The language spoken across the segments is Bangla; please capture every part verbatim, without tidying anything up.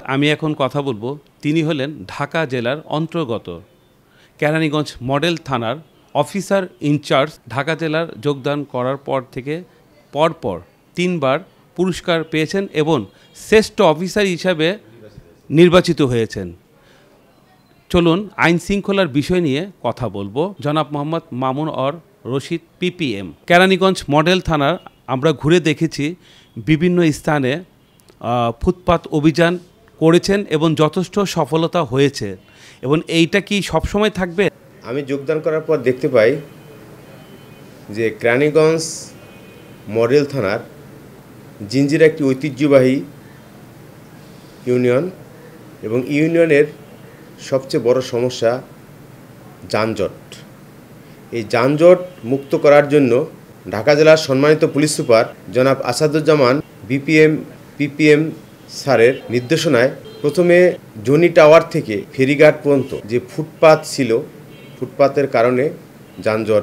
আমি এখন কথা বলবো তিনি হলেন ঢাকা জেলার অন্তর্গত কেরানীগঞ্জ মডেল থানার অফিসার ইনচার্জ। ঢাকা জেলার যোগদান করার পর থেকে পরপর তিনবার পুরস্কার পেয়েছেন এবং শ্রেষ্ঠ অফিসার হিসাবে নির্বাচিত হয়েছেন। চলুন আইন শৃঙ্খলার বিষয় নিয়ে কথা বলবো। জনাব মোহাম্মদ মামুন অর রশিদ পিপিএম। কেরানীগঞ্জ মডেল থানার আমরা ঘুরে দেখেছি বিভিন্ন স্থানে ফুটপাত অভিযান করেছেন এবং যথেষ্ট সফলতা হয়েছে, এবং এইটা কি সবসময় থাকবে? আমি যোগদান করার পর দেখতে পাই যে কেরানীগঞ্জ মডেল থানার জিঞ্জিরা একটি ঐতিহ্যবাহী ইউনিয়ন এবং ইউনিয়নের সবচেয়ে বড় সমস্যা যানজট। এই যানজট মুক্ত করার জন্য ঢাকা জেলার সম্মানিত পুলিশ সুপার জনাব আসাদুজ্জামান বিপিএম পিপিএম স্যারের নির্দেশনায় প্রথমে জনি টাওয়ার থেকে ফেরিঘাট পর্যন্ত যে ফুটপাত ছিল, ফুটপাতের কারণে যানজট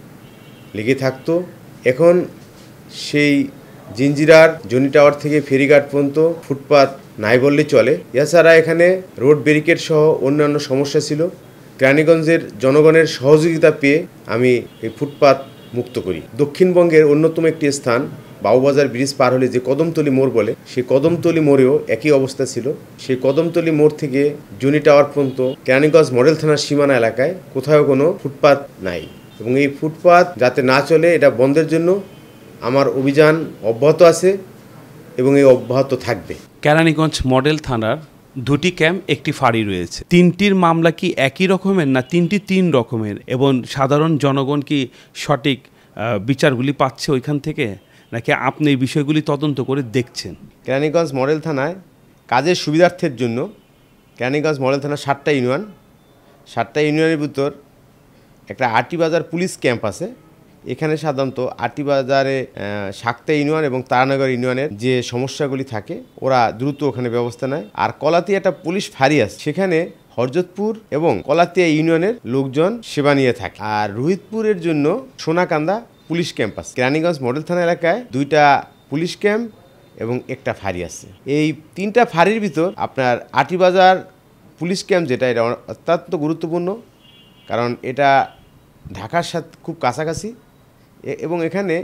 লেগে থাকতো। এখন সেই জিঞ্জিরার জনি টাওয়ার থেকে ফেরিঘাট পর্যন্ত ফুটপাত নাই বললে চলে। এছাড়া এখানে রোড ব্যারিকেড সহ অন্যান্য সমস্যা ছিল। কেরানীগঞ্জের জনগণের সহযোগিতা পেয়ে আমি এই ফুটপাত মুক্ত করি। দক্ষিণবঙ্গের অন্যতম একটি স্থান বাবুবাজার ব্রিজ পার হলে যে কদমতলি মোড় বলে, সেই কদমতলি মোড়েও একই অবস্থা ছিল। সেই কদমতলি মোড় থেকে জনি টাওয়ার পর্যন্ত কেরানীগঞ্জ মডেল থানার সীমানা এলাকায় কোথাও কোনো ফুটপাত নাই, এবং এই ফুটপাত যাতে না চলে এটা বন্ধের জন্য আমার অভিযান অব্যাহত আছে এবং এই অব্যাহত থাকবে। কেরানীগঞ্জ মডেল থানার দুটি ক্যাম্প, একটি ফাঁড়ি রয়েছে। তিনটির মামলা কি একই রকমের না তিনটি তিন রকমের, এবং সাধারণ জনগণ কি সঠিক বিচারগুলি পাচ্ছে ওইখান থেকে, নাকি আপনি এই বিষয়গুলি তদন্ত করে দেখছেন? কেরানীগঞ্জ মডেল থানায় কাজের সুবিধার্থের জন্য কেরানীগঞ্জ মডেল থানার সাতটা ইউনিয়ন, সাতটা ইউনিয়নের ভিতর একটা আটি বাজার পুলিশ ক্যাম্প আছে। এখানে সাধারণত আটি বাজারে সাতটা ইউনিয়ন এবং তারানগর ইউনিয়নের যে সমস্যাগুলি থাকে ওরা দ্রুত ওখানে ব্যবস্থা নেয়। আর কলাতিয়া একটা পুলিশ ফাঁড়ি আছে, সেখানে হরজতপুর এবং কলাতিয়া ইউনিয়নের লোকজন সেবা নিয়ে থাকে। আর রোহিতপুরের জন্য সোনাকান্দা পুলিশ ক্যাম্প আছে। কেরানীগঞ্জ মডেল থানা এলাকায় দুইটা পুলিশ ক্যাম্প এবং একটা ফাঁড়ি আছে। এই তিনটা ফাঁড়ির ভিতর আপনার আটিবাজার পুলিশ ক্যাম্প যেটা, এটা অত্যন্ত গুরুত্বপূর্ণ, কারণ এটা ঢাকার সাথে খুব কাছাকাছি এবং এখানে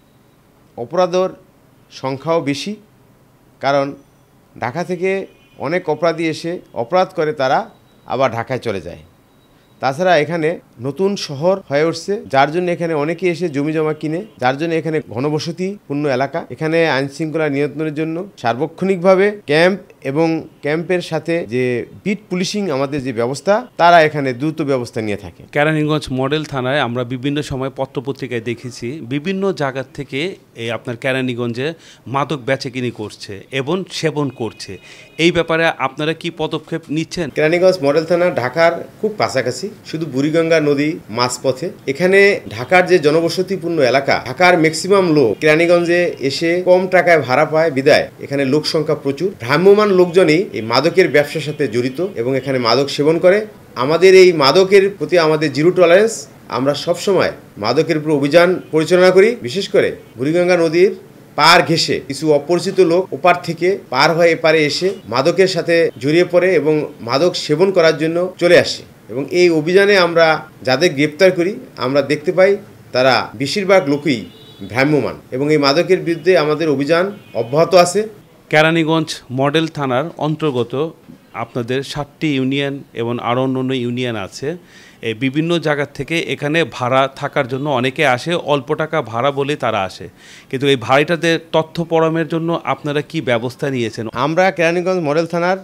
অপরাধের সংখ্যাও বেশি, কারণ ঢাকা থেকে অনেক অপরাধী এসে অপরাধ করে তারা আবার ঢাকায় চলে যায়। তাছাড়া এখানে নতুন শহর হয়ে উঠছে, যার জন্য এখানে অনেকে এসে জমি জমা কিনে, যার জন্য এখানে ঘনবসতিপূর্ণ এলাকা। এখানে আইনশৃঙ্খলা নিয়ন্ত্রণের জন্য সার্বক্ষণিকভাবে ক্যাম্প এবং ক্যাম্পের সাথে যে বিট পুলিশিং আমাদের যে ব্যবস্থা, তারা এখানে দ্রুত ব্যবস্থা নিয়ে থাকে। কেরানীগঞ্জ মডেল থানায় আমরা বিভিন্ন সময় পত্রপত্রিকায় দেখেছি বিভিন্ন জায়গার থেকে এই আপনার কেরানীগঞ্জে মাদক বেচাকিনি করছে এবং সেবন করছে। এই ব্যাপারে আপনারা কি পদক্ষেপ নিচ্ছেন? কেরানীগঞ্জ মডেল থানা ঢাকার খুব কাছাকাছি, শুধু বুড়িগঙ্গা নদী মাঝপথে। এখানে ঢাকার যে জনবসতিপূর্ণ এলাকা, ঢাকার ম্যাক্সিমাম লোক কেরানীগঞ্জে এসে কম টাকায় ভাড়া পায় বিদায় এখানে লোক সংখ্যা প্রচুর। ভ্রাম্যমান লোকজনই এই মাদকের ব্যবসার সাথে জড়িত এবং এখানে মাদক সেবন করে। আমাদের এই মাদকের প্রতি আমাদের জিরো টলারেন্স। আমরা সবসময় মাদকের উপর অভিযান পরিচালনা করি। বিশেষ করে বুড়িগঙ্গা নদীর পার ঘেঁষে কিছু অপরিচিত লোক ওপার থেকে পার হয়ে এপারে এসে মাদকের সাথে জড়িয়ে পড়ে এবং মাদক সেবন করার জন্য চলে আসে, এবং এই অভিযানে আমরা যাদের গ্রেপ্তার করি আমরা দেখতে পাই তারা বেশিরভাগ লোকই ভ্রাম্যমান, এবং এই মাদকের বিরুদ্ধে আমাদের অভিযান অব্যাহত আছে। কেরানীগঞ্জ মডেল থানার অন্তর্গত আপনাদের সাতটি ইউনিয়ন এবং আরও অন্য ইউনিয়ন আছে। এই বিভিন্ন জায়গার থেকে এখানে ভাড়া থাকার জন্য অনেকে আসে, অল্প টাকা ভাড়া বলে তারা আসে, কিন্তু এই ভাড়াটাদের তথ্য পরামের জন্য আপনারা কি ব্যবস্থা নিয়েছেন? আমরা কেরানীগঞ্জ মডেল থানার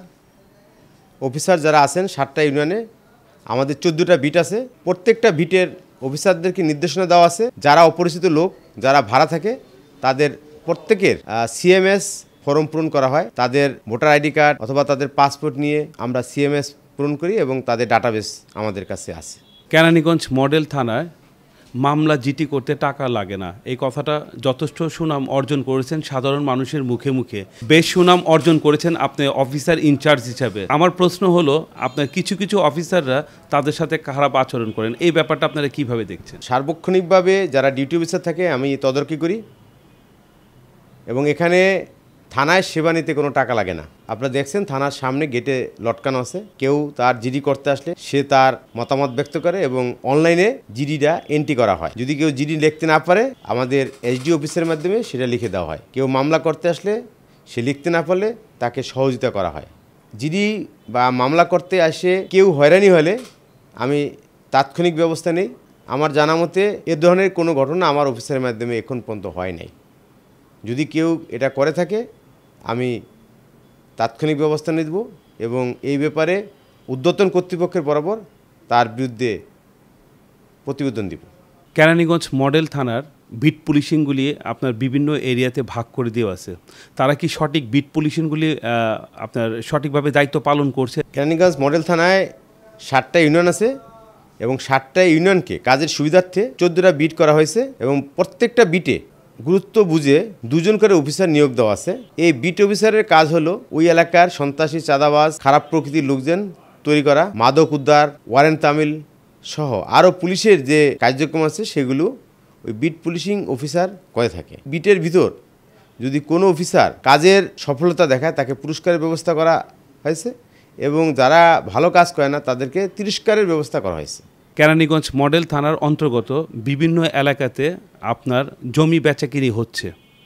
অফিসার যারা আছেন সাতটা ইউনিয়নে, আমাদের চোদ্দোটা বিট আছে। প্রত্যেকটা বিটের অফিসারদেরকে নির্দেশনা দেওয়া আছে, যারা অপরিচিত লোক যারা ভাড়া থাকে তাদের প্রত্যেকের সিএমএস ফর্ম পূরণ করা হয়। তাদের ভোটার আইডি কার্ড অথবা তাদের পাসপোর্ট নিয়ে আমরা সিএমএস পূরণ করি এবং তাদের ডাটাবেস আমাদের কাছে আছে। কেরানীগঞ্জ মডেল থানায় মামলা জিটি করতে টাকা লাগে না, এই কথাটা যথেষ্ট সুনাম অর্জন করেছেন সাধারণ মানুষের মুখে মুখে। বেশ সুনাম অর্জন করেছেন আপনি অফিসার ইনচার্জ হিসাবে। আমার প্রশ্ন হলো, আপনার কিছু কিছু অফিসাররা তাদের সাথে খারাপ আচরণ করেন, এই ব্যাপারটা আপনারা কিভাবে দেখছেন? সার্বক্ষণিকভাবে যারা ডিউটি অফিসার থাকে আমি তদারকি করি, এবং এখানে থানায় সেবা নিতে কোনো টাকা লাগে না। আপনারা দেখছেন থানার সামনে গেটে লটকানো আছে, কেউ তার জিডি করতে আসলে সে তার মতামত ব্যক্ত করে এবং অনলাইনে জিডিটা এন্ট্রি করা হয়। যদি কেউ জিডি লিখতে না পারে আমাদের এসডি অফিসের মাধ্যমে সেটা লিখে দেওয়া হয়। কেউ মামলা করতে আসলে সে লিখতে না পারলে তাকে সহযোগিতা করা হয়। জিডি বা মামলা করতে আসে কেউ হয়রানি হলে আমি তাৎক্ষণিক ব্যবস্থা নেই। আমার জানা মতে এ ধরনের কোনো ঘটনা আমার অফিসের মাধ্যমে এখন পর্যন্ত হয় নাই। যদি কেউ এটা করে থাকে আমি তাৎক্ষণিক ব্যবস্থা নিব এবং এই ব্যাপারে ঊর্ধ্বতন কর্তৃপক্ষের বরাবর তার বিরুদ্ধে প্রতিবেদন দিব। কেরানীগঞ্জ মডেল থানার বিট পুলিশিংগুলি আপনার বিভিন্ন এরিয়াতে ভাগ করে দেওয়া আছে, তারা কি সঠিক বিট পুলিশিংগুলি আপনার সঠিকভাবে দায়িত্ব পালন করছে? কেরানীগঞ্জ মডেল থানায় ষাটটা ইউনিয়ন আছে এবং ষাটটা ইউনিয়নকে কাজের সুবিধার্থে চোদ্দোটা বিট করা হয়েছে এবং প্রত্যেকটা বিটে গুরুত্ব বুঝে দুজন করে অফিসার নিয়োগ দেওয়া আছে। এই বিট অফিসারের কাজ হলো ওই এলাকার সন্ত্রাসী, চাঁদাবাজ, খারাপ প্রকৃতির লোকজন তৈরি করা, মাদক উদ্ধার, ওয়ারেন্ট তামিল সহ আরও পুলিশের যে কার্যক্রম আছে সেগুলো ওই বিট পুলিশিং অফিসার করে থাকে। বিটের ভিতর যদি কোনো অফিসার কাজের সফলতা দেখায় তাকে পুরস্কারের ব্যবস্থা করা হয়েছে এবং যারা ভালো কাজ করে না তাদেরকে তিরস্কারের ব্যবস্থা করা হয়েছে। কেরানীগঞ্জ মডেল থানার অন্তর্গত বিভিন্ন এলাকাতে আপনার জমি বেচাকিনি হচ্ছে,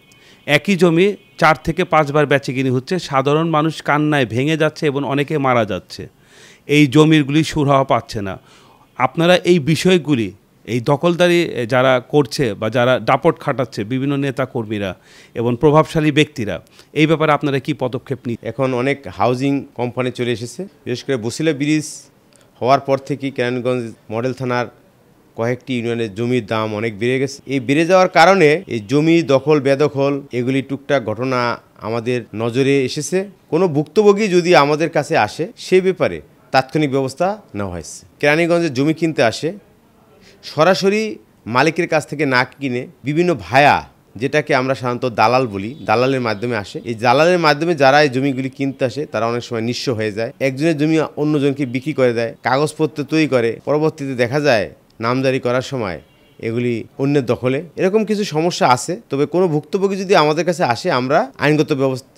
একই জমি চার থেকে পাঁচবার বেচাকিনি হচ্ছে, সাধারণ মানুষ কান্নায় ভেঙে যাচ্ছে এবং অনেকে মারা যাচ্ছে, এই জমিরগুলি সুরাহা পাচ্ছে না। আপনারা এই বিষয়গুলি, এই দখলদারি যারা করছে বা যারা দাপট খাটাচ্ছে বিভিন্ন নেতা কর্মীরা এবং প্রভাবশালী ব্যক্তিরা, এই ব্যাপারে আপনারা কি পদক্ষেপ নিন? এখন অনেক হাউজিং কোম্পানি চলে এসেছে, বিশেষ করে বসিলা ব্রিজ হওয়ার পর থেকেই কেরানীগঞ্জ মডেল থানার কয়েকটি ইউনিয়নের জমির দাম অনেক বেড়ে গেছে। এই বেড়ে যাওয়ার কারণে এই জমি দখল বেদখল এগুলি টুকটাক ঘটনা আমাদের নজরে এসেছে। কোনো ভুক্তভোগী যদি আমাদের কাছে আসে সে ব্যাপারে তাৎক্ষণিক ব্যবস্থা নেওয়া হয়েছে। কেরানীগঞ্জে জমি কিনতে আসে সরাসরি মালিকের কাছ থেকে না কিনে বিভিন্ন ভায়া, যেটাকে আমরা সাধারণত দালাল বলি, দালালের মাধ্যমে আসে। এই দালালের মাধ্যমে যারা এই জমিগুলি কিনতে আসে তারা অনেক সময় নিঃস্ব হয়ে যায়, একজনের জমি অন্যজনকে বিক্রি করে দেয়, কাগজপত্র তৈরি করে, পরবর্তীতে দেখা যায় নামজারি করার সময় এগুলি অন্যের দখলে। এরকম কিছু সমস্যা আছে। তবে কোনো ভুক্তভোগী যদি আমাদের কাছে আসে আমরা আইনগত ব্যবস্থা